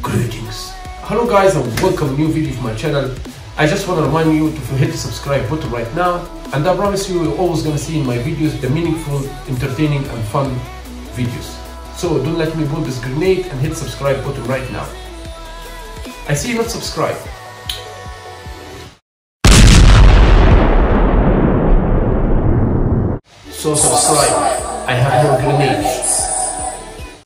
Greetings. Hello guys and welcome to a new video of my channel. I just want to remind you to hit the subscribe button right now, and I promise you you're always going to see in my videos the meaningful, entertaining and fun videos. So don't let me pull this grenade and hit the subscribe button right now. I see you not subscribed. So subscribe. I have more grenades.